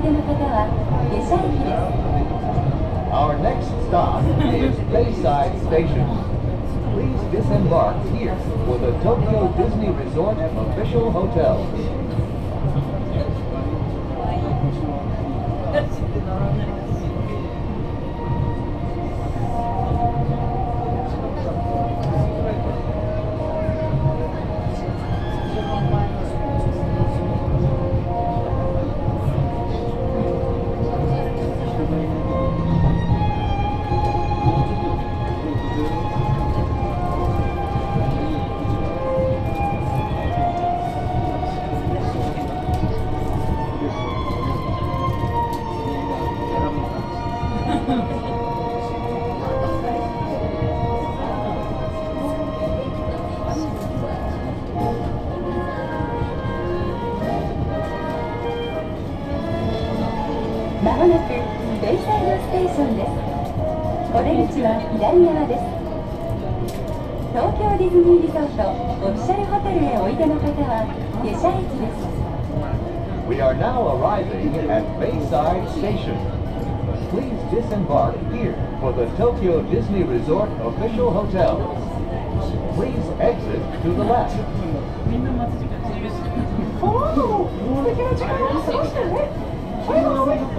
手の方は下車駅です。 Our next stop is Bayside Station. Please disembark here for the Tokyo Disney Resort official hotel. まもなくベイサイドステーションです。お出口は左側です。東京ディズニーリゾートオフィシャルホテルへおいでの方は下車駅です。 We are now arriving at Bayside Station. Please disembark here for the Tokyo Disney Resort official hotel. Please exit to the left. おお、素敵な時間を過ごしたね。おはようございます。